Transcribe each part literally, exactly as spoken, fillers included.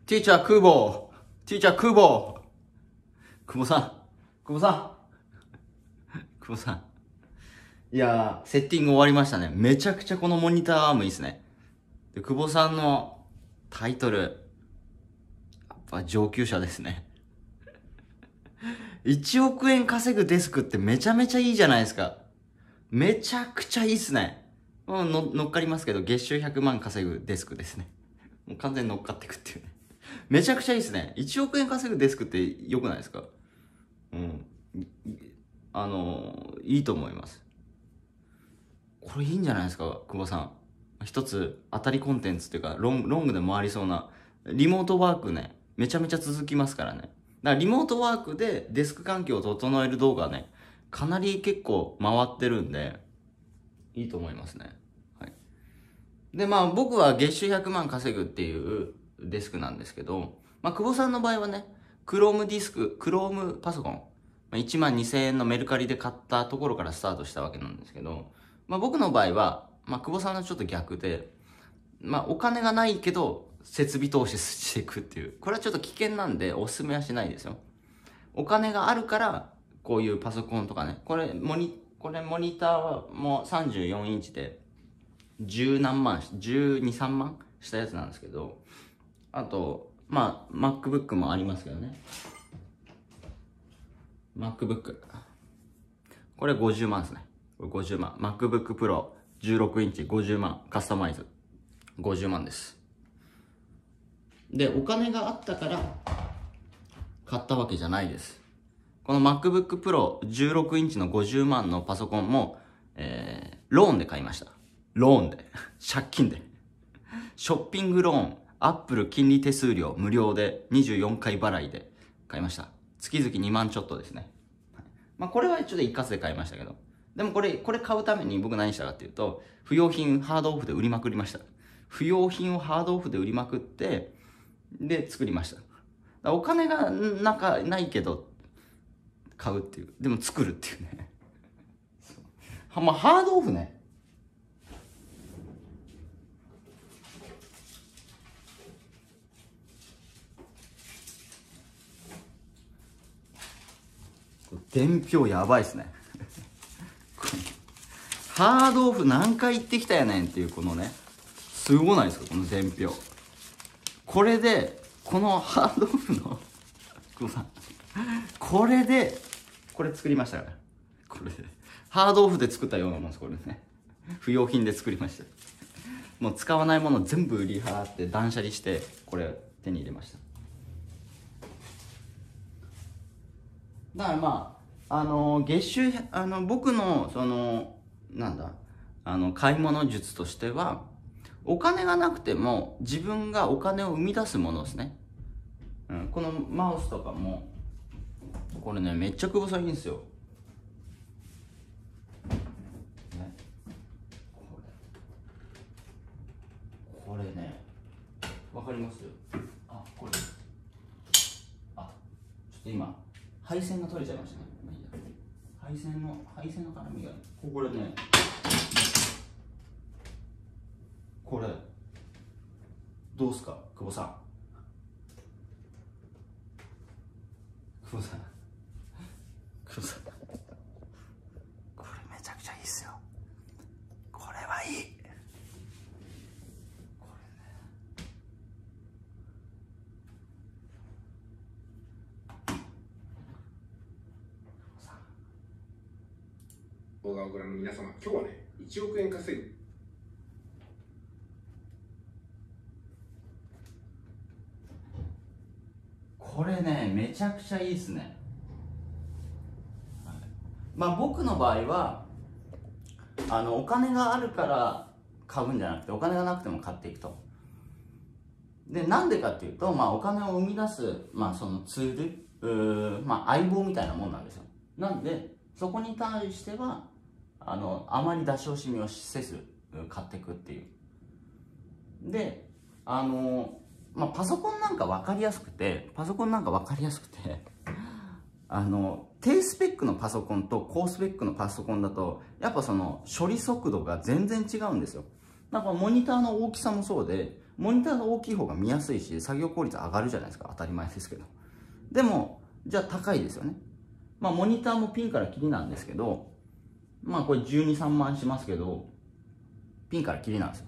ティーチャー空母ティーチャー空母久保さん久保さん久保さん。いやー、セッティング終わりましたね。めちゃくちゃこのモニターアームいいっすね。で、久保さんのタイトル、やっぱ上級者ですね。いちおくえん稼ぐデスクってめちゃめちゃいいじゃないですか。めちゃくちゃいいっすね。もうの乗っかりますけど、月収ひゃくまん稼ぐデスクですね。もう完全に乗っかってくっていうね。めちゃくちゃいいっすね。いちおくえん稼ぐデスクって良くないですか？うん。あのー、いいと思います。これいいんじゃないですか、久保さん。一つ当たりコンテンツっていうか、ロンロングで回りそうな、リモートワークね、めちゃめちゃ続きますからね。だからリモートワークでデスク環境を整える動画ね、かなり結構回ってるんで、いいと思いますね。はい。で、まあ僕は月収ひゃくまん稼ぐっていうデスクなんですけど、まあ久保さんの場合はね、Chrome ディスク、Chrome パソコン、いちまんにせんえんのメルカリで買ったところからスタートしたわけなんですけど、まあ僕の場合は、まあ久保さんのちょっと逆で、まあお金がないけど設備投資していくっていう、これはちょっと危険なんでおすすめはしないですよ。お金があるからこういうパソコンとかね、これモニ、これモニターはもうさんじゅうよんインチで十何万、じゅうに、さんまんしたやつなんですけど、あと、まあ MacBook もありますけどね。MacBook。これごじゅうまんですね。これごじゅうまん。MacBook Pro じゅうろくインチごじゅうまん。カスタマイズ。ごじゅうまんです。で、お金があったから買ったわけじゃないです。この MacBook Pro じゅうろくインチのごじゅうまんのパソコンも、えー、ローンで買いました。ローンで。借金で。ショッピングローン、Apple 金利手数料無料でにじゅうよんかい払いで買いました。月々にまんちょっとですね。まあこれはちょっと一括で買いましたけど。でもこれ、これ買うために僕何したかっていうと、不要品ハードオフで売りまくりました。不要品をハードオフで売りまくって、で作りました。お金がなんかないけど、買うっていう。でも作るっていうね。はまあハードオフね。伝票やばいっすね。ハードオフ何回行ってきたやねんっていうこのね、すごないですかこの伝票。これで、このハードオフの、久保さん、これで、これ作りましたから。これで。ハードオフで作ったようなもんです、これね。不要品で作りました。もう使わないもの全部売り払って断捨離して、これ手に入れました。だからまあ、あのー、月収、あの、僕の、その、なんだ、あの、買い物術としては、お金がなくても自分がお金を生み出すものですね。うん、このマウスとかも、これね、めっちゃ久保さんいいんですよ。ね、これ。これね、わかります？あ、これ。あ、ちょっと今、配線が取れちゃいましたね。まあいいや。配線の、配線の絡みが、これね、これ、どうすか、久保さん。久保さん。久保さん。これめちゃくちゃいいっすよ。これはいい。これね。 動画をご覧の皆様、今日はね、いちおくえん稼ぐ。 これね、めちゃくちゃいいっすね。はい、まあ僕の場合は、あの、お金があるから買うんじゃなくて、お金がなくても買っていくと。で、なんでかっていうと、まあお金を生み出す、まあそのツール、うーまあ相棒みたいなもんなんですよ。なんで、そこに対しては、あの、あまり出し惜しみをせず、買っていくっていう。で、あの、まあ、パソコンなんか分かりやすくて、パソコンなんか分かりやすくて、あの、低スペックのパソコンと高スペックのパソコンだと、やっぱその処理速度が全然違うんですよ。なんかモニターの大きさもそうで、 モニターが大きい方が見やすいし、作業効率上がるじゃないですか。当たり前ですけど。でも、じゃあ高いですよね。まあ、モニターもピンからキリなんですけど、まあ、これじゅうに、さんまんしますけど、ピンからキリなんですよ。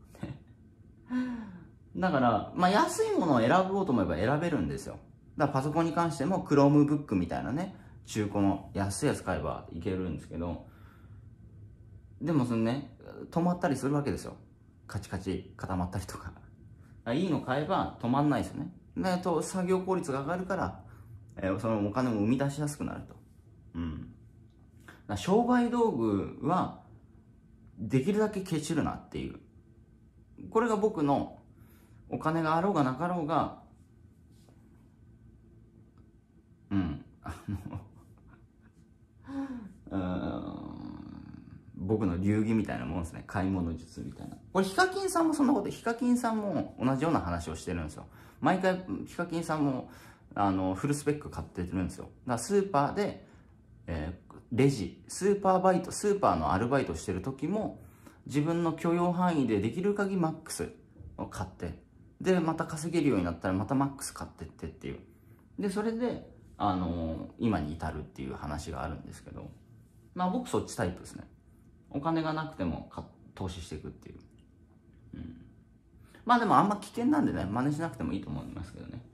だから、まあ、安いものを選ぼうと思えば選べるんですよ。だからパソコンに関しても Chromebook みたいなね、中古の安いやつ買えばいけるんですけど、でもそのね、止まったりするわけですよ。カチカチ固まったりとか。いいの買えば止まんないですよね。でと作業効率が上がるから、えー、そのお金も生み出しやすくなると。うん。だ商売道具はできるだけケチるなっていう。これが僕のお金があろうがなかろうが、うん、あの、うーん、僕の流儀みたいなもんですね。買い物術みたいな。これヒカキンさんもそんなこと、ヒカキンさんも同じような話をしてるんですよ。毎回ヒカキンさんもあのフルスペック買ってるんですよ。だからスーパーで、えー、レジ、スーパーバイト、スーパーのアルバイトしてる時も自分の許容範囲でできる限りマックスを買って、でまた稼げるようになったらまたマックス買ってってっていう。でそれで、あのー、今に至るっていう話があるんですけど、まあ僕そっちタイプですね。お金がなくても投資していくっていう、うん、まあでもあんま危険なんでね、真似しなくてもいいと思いますけどね。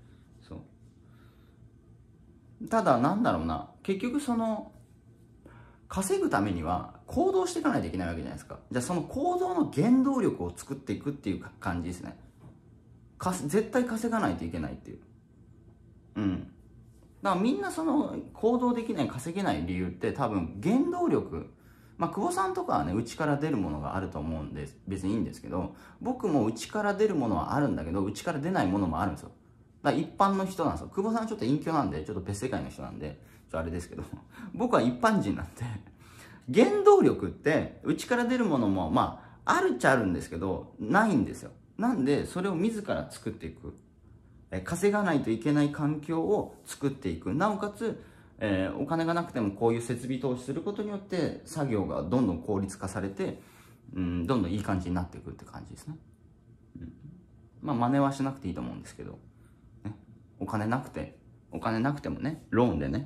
そうただなんだろうな、結局その稼ぐためには行動していかないといけないわけじゃないですか。じゃあその行動の原動力を作っていくっていう感じですね。か絶対稼がないといけないっていう。うん。だからみんなその行動できない、稼げない理由って多分原動力、まあ久保さんとかはね、内から出るものがあると思うんで別にいいんですけど、僕も内から出るものはあるんだけど、内から出ないものもあるんですよ。だから一般の人なんですよ。久保さんはちょっと陰キャなんで、ちょっと別世界の人なんで、ちょっとあれですけど、僕は一般人なんで、原動力って内から出るものもまああるっちゃあるんですけど、ないんですよ。なんでそれを自ら作っていく、え稼がないといけない環境を作っていく。なおかつ、えー、お金がなくてもこういう設備投資することによって作業がどんどん効率化されて、うん、どんどんいい感じになっていくって感じですね。うん、まあ真似はしなくていいと思うんですけど、ね、お金なくてお金なくてもね、ローンでね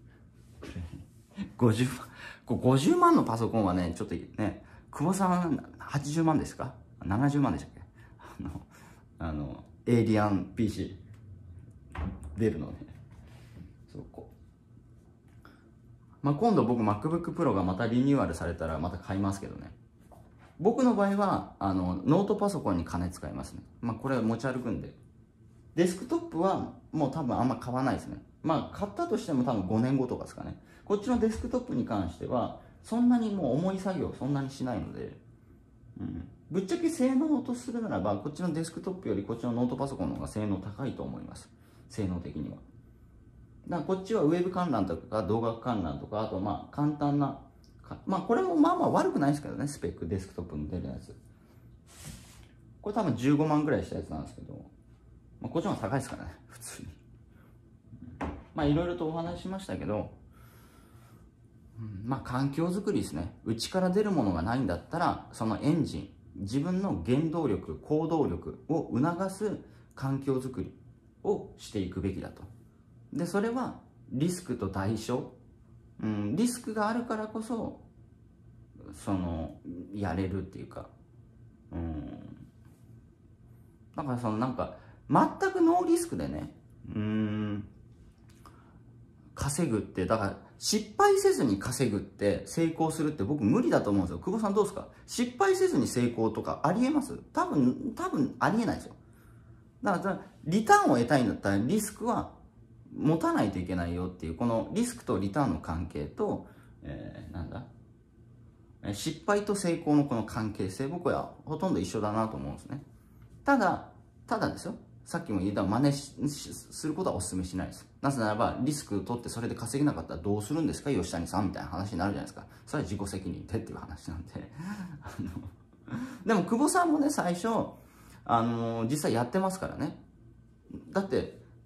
ごじゅうまん、これごじゅうまんのパソコンはね、ちょっとね、久保さんはちじゅうまんですか、ななじゅうまんでしたっけ、あのあのエイリアン ピーシー 出るのね。そうこう、まあ、今度僕 MacBook Pro がまたリニューアルされたらまた買いますけどね。僕の場合はあのノートパソコンに金使いますね。まあこれは持ち歩くんで。デスクトップはもう多分あんま買わないですね。まあ買ったとしても多分ごねんごとかですかね。こっちのデスクトップに関してはそんなにもう重い作業そんなにしないので、うん、ぶっちゃけ性能とするならばこっちのデスクトップよりこっちのノートパソコンの方が性能高いと思います。性能的には。だからこっちはウェブ観覧とか動画観覧とか、あとまあ簡単な、まあこれもまあまあ悪くないですけどね、スペックデスクトップに出るやつ。これ多分じゅうごまんぐらいしたやつなんですけど、まあ、こっちの方が高いですからね、普通に。まあいろいろとお話ししましたけど、うん、まあ環境づくりですね。内から出るものがないんだったら、そのエンジン、自分の原動力、行動力を促す環境づくりをしていくべきだと。で、それはリスクと代償、うん、リスクがあるからこそ、その、やれるっていうか、うん、だからそのなんか、全くノーリスクでね、うーん、稼ぐって、だから失敗せずに稼ぐって成功するって僕無理だと思うんですよ。久保さんどうですか？失敗せずに成功とかありえます？多分、多分ありえないですよ。だからリターンを得たいんだったらリスクは持たないといけないよっていう、このリスクとリターンの関係と、えー、なんだ失敗と成功のこの関係性、僕はほとんど一緒だなと思うんですね。ただ、ただですよ。さっきも言った真似しすることはお勧めしないです。なぜならば、リスクを取ってそれで稼げなかったらどうするんですか、吉谷さんみたいな話になるじゃないですか。それは自己責任でっていう話なんで。あのでも、久保さんもね、最初、あのー、実際やってますからね。だって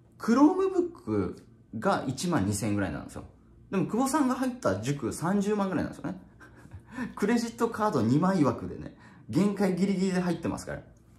、Chromebook がいちまんにせんえんぐらいなんですよ。でも、久保さんが入った塾さんじゅうまんぐらいなんですよね。クレジットカードにまい枠でね、限界ギリギリで入ってますから。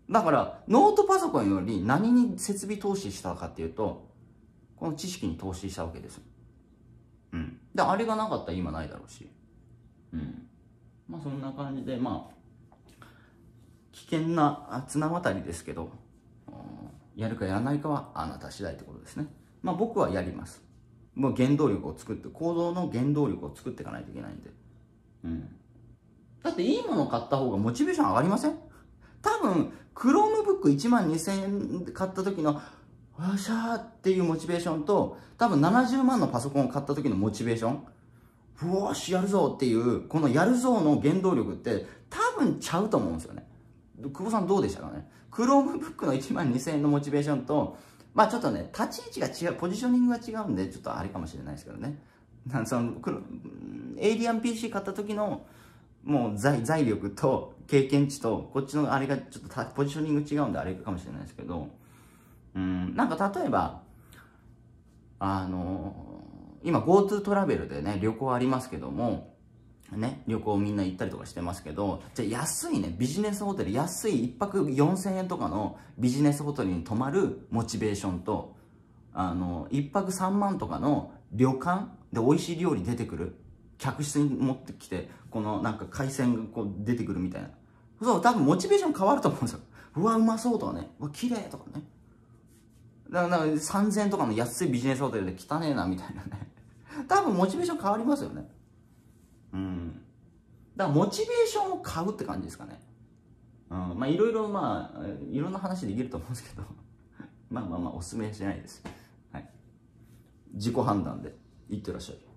だからノートパソコンより何に設備投資したかっていうと、この知識に投資したわけですよ。うん。で、あれがなかったら今ないだろうし。うん。まあそんな感じで、まあ、危険な綱渡りですけど、やるかやらないかはあなた次第ってことですね。まあ僕はやります。もう原動力を作って、行動の原動力を作っていかないといけないんで。うん。だっていいものを買った方がモチベーション上がりません？多分、Chromebookいちまんにせんえんで買った時の、よっしゃーっていうモチベーションと、多分ななじゅうまんのパソコンを買った時のモチベーション、うわーし、やるぞっていう、このやるぞの原動力って多分ちゃうと思うんですよね。久保さんどうでしたかね？ Chromebook のいちまんにせんえんのモチベーションと、まあちょっとね、立ち位置が違う、ポジショニングが違うんで、ちょっとあれかもしれないですけどね。なんそのエイリアン ピーシー 買った時の、もう 財, 財力と経験値と、こっちのあれがちょっとポジショニング違うんであれかもしれないですけど、うん、なんか例えば、あの、今 GoTo トラベルでね、旅行ありますけども、ね、旅行みんな行ったりとかしてますけど、じゃあ安いね、ビジネスホテル、安いいっぱくよんせんえんとかのビジネスホテルに泊まるモチベーションと、あの、いっぱくさんまんとかの旅館で美味しい料理出てくる。客室に持ってきて、このなんか海鮮がこう出てくるみたいな。そう、多分モチベーション変わると思うんですよ。うわ、うまそうとかね。うわ、綺麗とかね。だから、さんぜんえんとかの安いビジネスホテルで汚ねえなみたいなね。多分モチベーション変わりますよね。うん。だからモチベーションを買うって感じですかね。うん。まあいろいろまあ、いろんな話できると思うんですけど。まあまあまあ、おすすめしないです。はい。自己判断でいってらっしゃい。